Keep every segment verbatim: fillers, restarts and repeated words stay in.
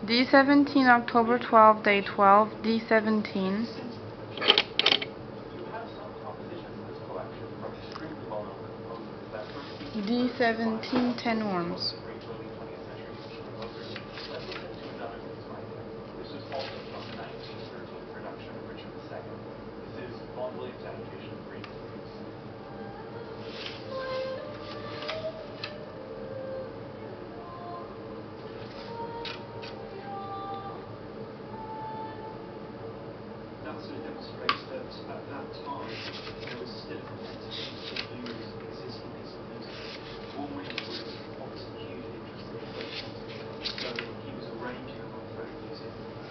D seventeen, October twelfth, day twelve, D seventeen. D seventeen, ten worms. That sort of demonstrates that at that time there was still a competition to use existing pieces of music. Woolman was obviously hugely interested in folk music, so he was arranging a lot of folk music.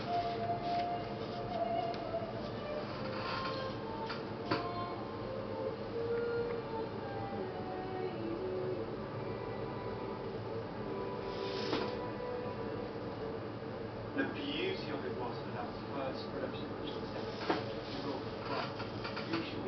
The beauty of it was that that first production, which was second, was all quite usual.